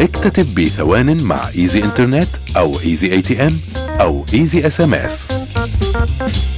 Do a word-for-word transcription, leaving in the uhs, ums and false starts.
اكتتب بثوان مع ايزي انترنت او ايزي اي تي ام او ايزي اس ام اس.